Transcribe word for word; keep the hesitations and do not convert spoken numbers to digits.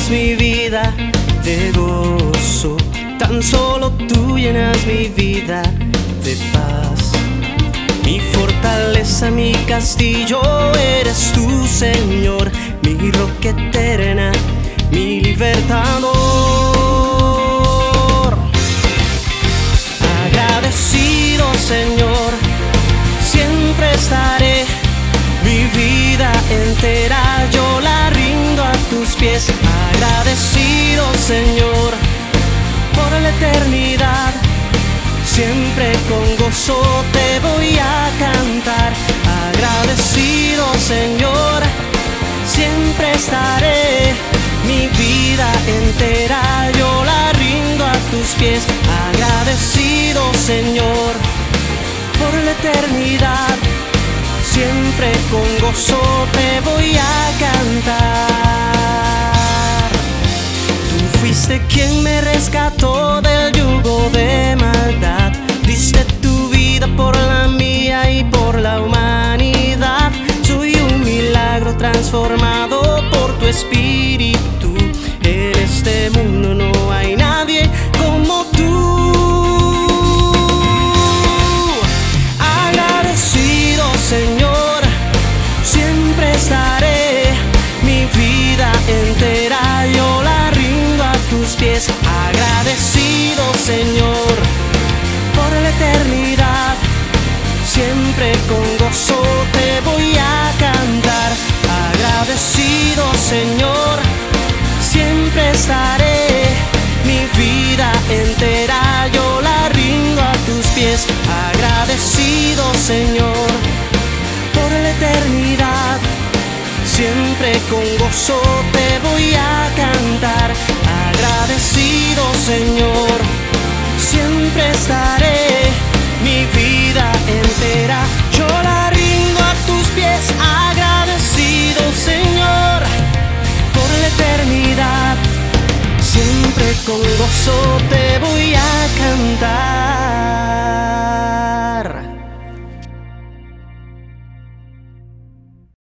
llenas mi vida de gozo, tan solo tú llenas mi vida de paz. Mi fortaleza, mi castillo eres tú, Señor, mi roca eterna, mi libertador. Agradecido, Señor, siempre estaré, mi vida entera yo la rindo a tus pies. Agradecido, Señor, por la eternidad, siempre con gozo te voy a cantar. Agradecido, Señor, siempre estaré, mi vida entera yo la rindo a tus pies. Agradecido, Señor, por la eternidad, siempre con gozo te voy a cantar. Tú fuiste quien me rescató del yugo de maldad, diste tu vida por la mía y por la humanidad. Soy un milagro transformado por tu espíritu. En este mundo no hay nadie como tú. Agradecido, Señor, siempre estaré, mi vida entera yo la rindo a tus pies. Agradecido, Señor, por la eternidad, siempre con gozo te voy a cantar. Agradecido, Señor, siempre estaré, mi vida entera yo la rindo a tus pies. Agradecido, Señor, por la eternidad, siempre con gozo te voy a cantar. Agradecido, Señor, siempre estaré, mi vida entera yo la rindo a tus pies. Agradecido, Señor, por la eternidad, siempre con gozo te voy a cantar.